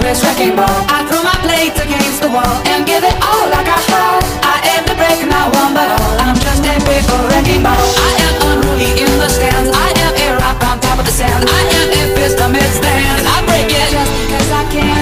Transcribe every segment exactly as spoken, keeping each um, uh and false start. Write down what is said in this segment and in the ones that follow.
this wrecking ball. I throw my blades against the wall and give it all like I have. I aim to break not one but all. I'm just a big wrecking ball. I am unruly in the stands. I am a rock on top of the sand. I am a fist amidst the hands. I break it just because I can.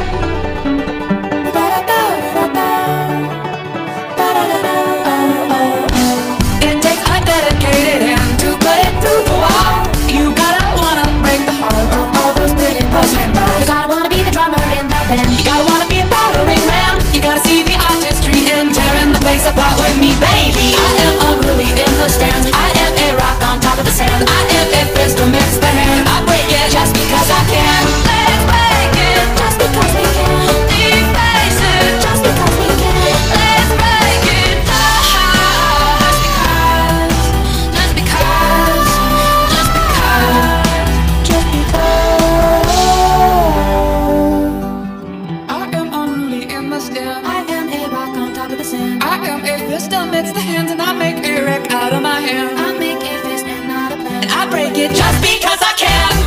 It takes a dedicated hand to put it through the wall. You gotta wanna break the heart of all those pretty postman balls. You gotta wanna be the drummer in the band. You gotta wanna be a battering ram. You gotta see the artistry in tearing the place apart with me, baby. I am unruly in the stands. I am a rock on top of the sand. I am a fist amidst the hand. I break it just because I can. Let's break it just because we can. Deface it just because we can. Let's break it just because. Just because. Just because. Just because. I am unruly in the stand. I am a rock on top of the sand. I am a fist amidst the hands, and I make a wreck out of my hand. I make a fist and not a plan. And I break it just because I can.